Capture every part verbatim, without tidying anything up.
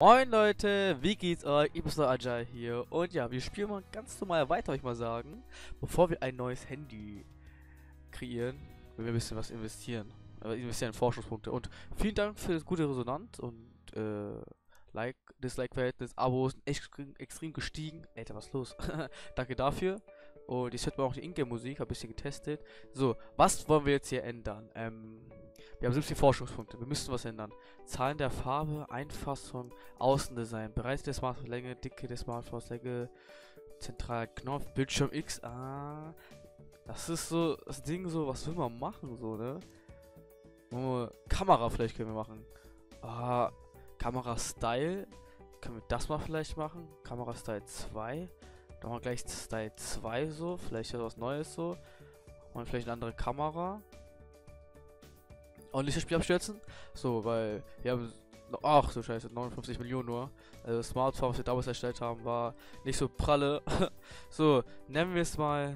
Moin Leute, wie geht's euch? Ich bin der Ajay hier und ja, wir spielen mal ganz normal weiter, würde ich mal sagen, bevor wir ein neues Handy kreieren, wenn wir ein bisschen was investieren. Äh, investieren in Forschungspunkte und vielen Dank für das gute Resonanz und äh, Like, Dislike-Verhältnis, Abos sind echt extrem, extrem gestiegen. Alter, was ist los? Danke dafür. Und ich hört mal auch die Ingame-Musik, habe ein bisschen getestet. So, was wollen wir jetzt hier ändern? Ähm, wir haben siebzig Forschungspunkte, wir müssen was ändern. Zahlen der Farbe, Einfassung, Außendesign, Breite der Smartphone-Länge, Dicke der Smartphone-Länge, zentraler Knopf, Bildschirm X, ah. Das ist so das Ding so, was will man machen, so, ne? Oh, Kamera vielleicht können wir machen. Ah, Kamera-Style, können wir das mal vielleicht machen? Kamera-Style zwei. Dann machen wir gleich Style zwei so, vielleicht was Neues so. Und vielleicht eine andere Kamera. Und nicht das Spiel abstürzen. So, weil wir haben. Ach so scheiße, neunundfünfzig Millionen nur. Also das Smartphone, was wir damals erstellt haben, war nicht so pralle. So, nennen wir es mal.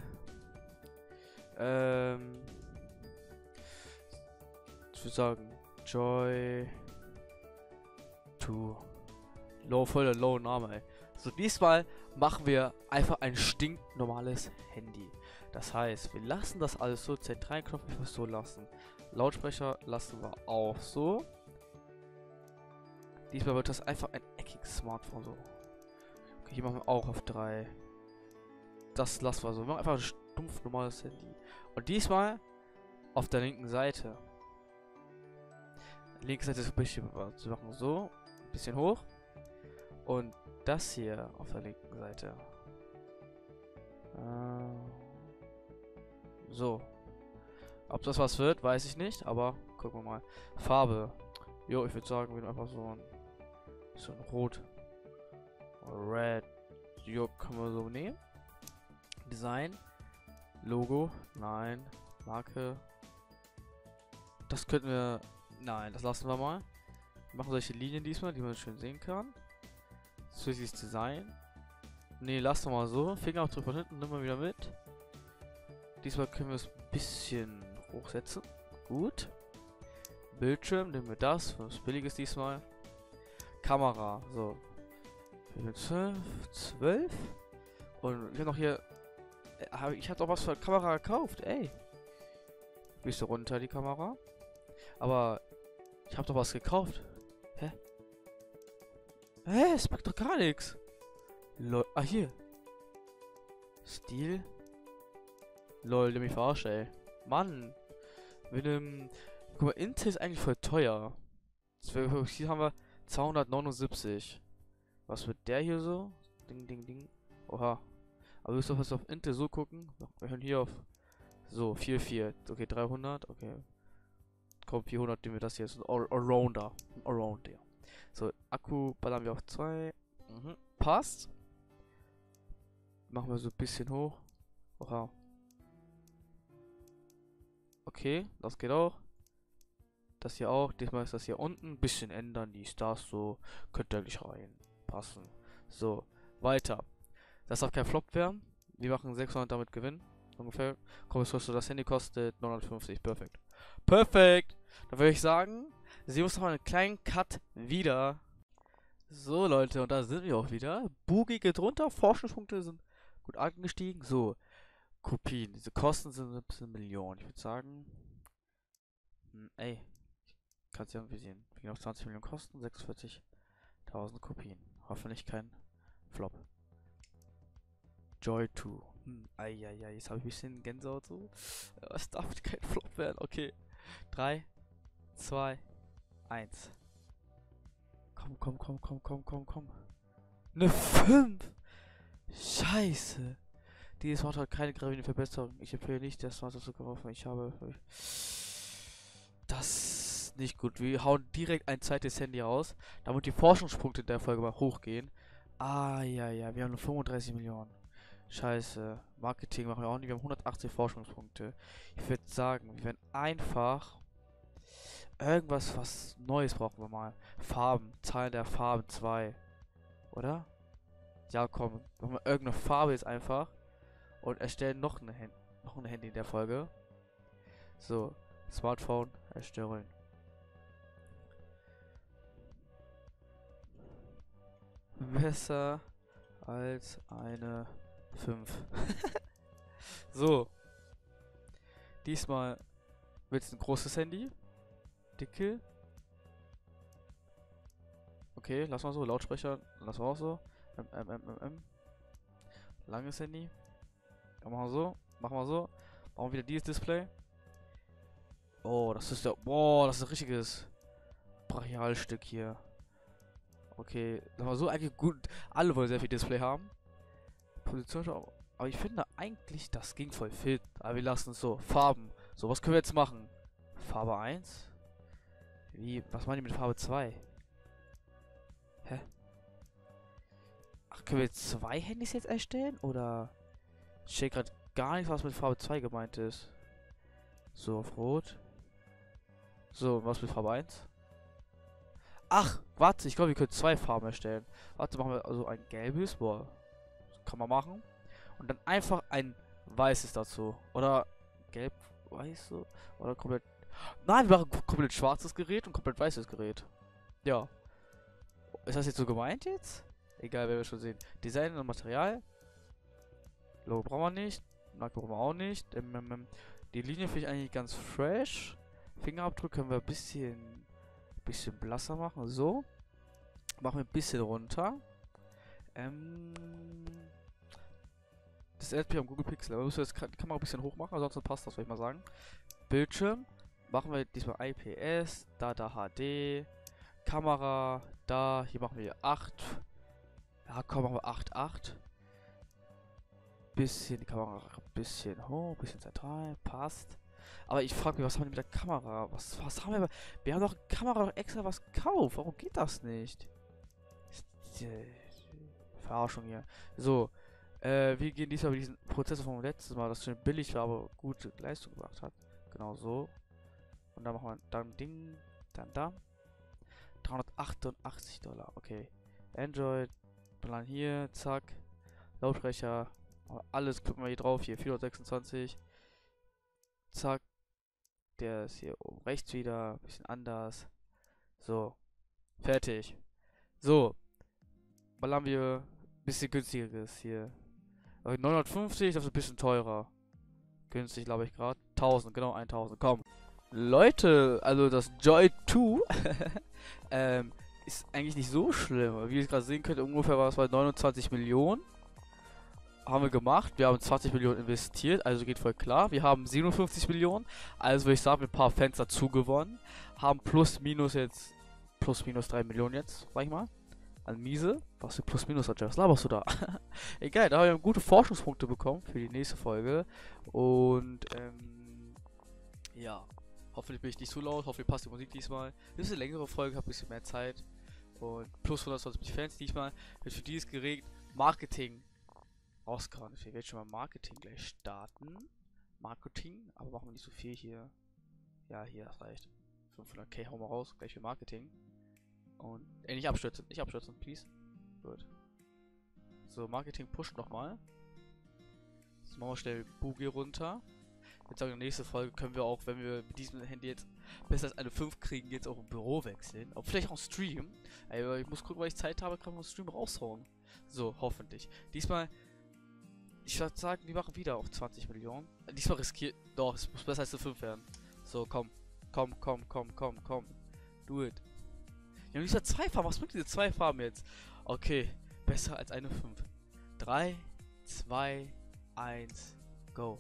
Ähm. Ich würde sagen, Joy zwei. Low, voll der low Name, ey. So, diesmal machen wir einfach ein stinknormales Handy. Das heißt, wir lassen das alles so, zentralen Knopf einfach so lassen. Lautsprecher lassen wir auch so. Diesmal wird das einfach ein eckiges Smartphone so. Okay, hier machen wir auch auf drei. Das lassen wir so. Wir machen einfach ein stumpf normales Handy. Und diesmal auf der linken Seite. Linke Seite ist ein bisschen, wir machen so, ein bisschen hoch. Und das hier auf der linken Seite. Äh, so. Ob das was wird, weiß ich nicht, aber gucken wir mal. Farbe. Jo, ich würde sagen, wir nehmen einfach so ein, so ein Rot. Red. Jo, können wir so nehmen. Design. Logo. Nein. Marke. Das könnten wir. Nein, das lassen wir mal. Wir machen solche Linien diesmal, die man schön sehen kann. Zusätzliches Design. Ne, lassen wir mal so. Fingerabdruck von hinten, nehmen wir wieder mit. Diesmal können wir es ein bisschen hochsetzen. Gut. Bildschirm, nehmen wir das. Was Billiges diesmal. Kamera, so. zwölf, zwölf. Und ich habe noch hier. Äh, ich habe doch was für eine Kamera gekauft, ey. Gehst du runter, die Kamera? Aber ich habe doch was gekauft. Hä? Hä? Es packt doch gar nichts. Lol. Ah, hier. Stil. Lol, der mich verarscht, ey. Mann. Mit einem. Guck mal, Intel ist eigentlich voll teuer. Hier haben wir zweihundertneunundsiebzig. Was wird der hier so? Ding, ding, ding. Oha. Aber wir müssen was auf Intel so gucken. Wir hören hier auf. So, vier vier. Okay, dreihundert. Okay. Komm, vierhundert nehmen wir das hier. Ist ein Allrounder. Ein Allrounder. So, Akku ballern wir auf zwei. Mhm. Passt. Machen wir so ein bisschen hoch. Oha. Okay, das geht auch. Das hier auch. Diesmal ist das hier unten. Ein bisschen ändern. Die Stars so. Könnte eigentlich reinpassen. So, weiter. Das darf kein Flop werden. Wir machen sechshundert damit Gewinn. Ungefähr. Komm, jetzt kostet das Handy kostet neunhundertfünfzig. Perfekt. Perfekt. Dann würde ich sagen, sehen wir uns noch mal einen kleinen Cut wieder. So, Leute, und da sind wir auch wieder. Boogie geht runter. Forschungspunkte sind gut angestiegen. So, Kopien. Diese Kosten sind siebzehn Millionen. Ich würde sagen, hm, ey, kannst du irgendwie sehen. Wir gehen auf zwanzig Millionen Kosten, sechsundvierzigtausend Kopien. Hoffentlich kein Flop. Joy zwei. Hm, eieiei, jetzt habe ich ein bisschen Gänsehaut so. Es darf kein Flop werden. Okay. drei, zwei, eins. Komm, komm, komm, komm, komm, komm, komm. Eine fünf! Scheiße. Dieses Wort hat keine gravierende Verbesserung. Ich empfehle nicht, das Wort zu kaufen. Ich habe. Das ist nicht gut. Wir hauen direkt ein zweites Handy raus, damit die Forschungspunkte in der Folge mal hochgehen. Ah, ja, ja. Wir haben nur fünfunddreißig Millionen. Scheiße. Marketing machen wir auch nicht. Wir haben hundertachtzig Forschungspunkte. Ich würde sagen, wir werden einfach irgendwas, was Neues brauchen wir mal. Farben. Zahlen der Farben zwei. Oder? Ja, komm. Machen wir irgendeine Farbe jetzt einfach. Und erstellen noch eine, Hand noch ein Handy in der Folge. So. Smartphone erstellen. besser als eine fünf. So. Diesmal wird es ein großes Handy. Dicke. Okay, lass mal so. Lautsprecher, lass mal auch so. M, M, M, M, M. Langes Handy. Machen wir so. Machen wir so. Machen wir wieder dieses Display. Oh, das ist ja. Boah, das ist ein richtiges Brachialstück hier. Okay, sagen wir so, eigentlich gut. Alle wollen sehr viel Display haben. Position, aber ich finde eigentlich, das ging voll fit. Aber wir lassen es so. Farben. So, was können wir jetzt machen? Farbe eins? Wie? Was meinen die mit Farbe zwei? Hä? Ach, können wir jetzt zwei Handys jetzt erstellen? Oder? Ich sehe gerade gar nicht, was mit Farbe zwei gemeint ist. So, auf Rot. So, was mit Farbe eins? Ach, warte, ich glaube, wir können zwei Farben erstellen. Warte, machen wir also ein gelbes. Boah, kann man machen. Und dann einfach ein weißes dazu. Oder gelb, weiß so. Oder komplett. Nein, wir machen komplett schwarzes Gerät und komplett weißes Gerät. Ja. Ist das jetzt so gemeint jetzt? Egal, werden wir schon sehen. Design und Material. Logo brauchen wir nicht. Marke brauchen wir auch nicht. Ähm, die Linie finde ich eigentlich ganz fresh. Fingerabdruck können wir ein bisschen, bisschen blasser machen. So. Machen wir ein bisschen runter. Ähm. Das L P am Google Pixel. Aber müssen wir jetzt die Kamera ein bisschen hoch machen, ansonsten passt das, würde ich mal sagen. Bildschirm. Machen wir diesmal I P S. Da, da H D. Kamera. Da. Hier machen wir acht. Ja, komm, machen wir acht Komma acht. Bisschen die Kamera ein bisschen hoch, bisschen zentral. Passt. Aber ich frage mich, was haben wir mit der Kamera? Was, was haben wir? Wir haben doch Kamera doch extra was gekauft. Warum geht das nicht? Verarschung hier. So. Äh, wir gehen diesmal über diesen Prozessor vom letzten Mal, das schön billig war, aber gute Leistung gebracht hat. Genau so. Und dann machen wir dann Ding, dann da. dreihundertachtundachtzig Dollar, okay. Android, Plan hier, zack. Lautsprecher, alles klicken wir hier drauf, hier vierhundertsechsundzwanzig. Zack. Der ist hier oben rechts wieder, bisschen anders. So. Fertig. So. Ballern wir bisschen günstigeres hier. neunhundertfünfzig, das ist ein bisschen teurer. Günstig, glaube ich, gerade. tausend, genau, tausend. Komm. Leute, also das Joy zwei ähm, ist eigentlich nicht so schlimm. Wie ihr gerade sehen könnt, ungefähr war es bei neunundzwanzig Millionen. Haben wir gemacht. Wir haben zwanzig Millionen investiert, also geht voll klar. Wir haben siebenundfünfzig Millionen, also würde ich sagen, ein paar Fans dazu gewonnen. Haben plus minus jetzt, plus minus drei Millionen jetzt, sag ich mal. An Miese. Was für plus minus hat, was laberst du da? Egal, da haben wir gute Forschungspunkte bekommen für die nächste Folge. Und, ähm, ja. Hoffentlich bin ich nicht zu laut, hoffentlich passt die Musik diesmal. Das ist eine längere Folge, habe ein bisschen mehr Zeit. Und plus hundertzwanzig Fans diesmal. Wird für dieses Gerät Marketing rausgehauen. Ich werde schon mal Marketing gleich starten. Marketing, aber machen wir nicht so viel hier. Ja, hier, das reicht. fünfhunderttausend hauen wir raus, gleich für Marketing. Und, ey, nicht abstürzen, nicht abstürzen, please. Gut. So, Marketing pusht nochmal. Jetzt machen wir schnell Boogie runter. Ich würde sagen, nächste Folge können wir auch, wenn wir mit diesem Handy jetzt besser als eine fünf kriegen, jetzt auch im Büro wechseln. Auch vielleicht auch Stream. Ey, ich muss gucken, weil ich Zeit habe, kann man Stream raushauen. So, hoffentlich. Diesmal, ich würde sagen, wir machen wieder auf zwanzig Millionen. Diesmal riskiert, doch, es muss besser als eine fünf werden. So, komm. Komm, komm, komm, komm, komm. Do it. Wir haben dieser zwei Farben. Was bringt diese zwei Farben jetzt? Okay, besser als eine fünf. drei, zwei, eins, go.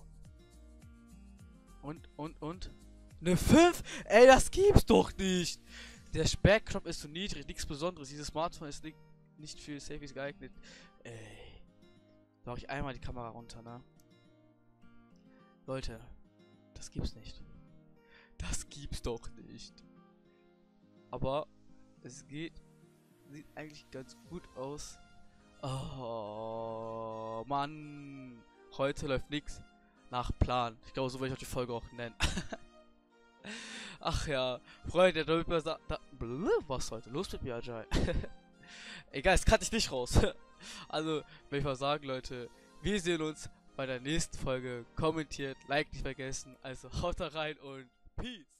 Und, und, und? Eine fünf? Ey, das gibt's doch nicht! Der Sperrknopf ist zu niedrig, nichts Besonderes. Dieses Smartphone ist nicht, nicht für Selfies geeignet. Ey. Da mach ich einmal die Kamera runter, ne? Leute, das gibt's nicht. Das gibt's doch nicht. Aber es geht, sieht eigentlich ganz gut aus. Oh, Mann. Heute läuft nichts nach Plan. Ich glaube, so werde ich auch die Folge auch nennen. Ach ja, Freunde, damit man sagt, da, was ist heute los mit mir, Ajay? Egal, das kann ich nicht raus. Also, will ich mal sagen, Leute, wir sehen uns bei der nächsten Folge. Kommentiert, Like nicht vergessen. Also, haut da rein und Peace.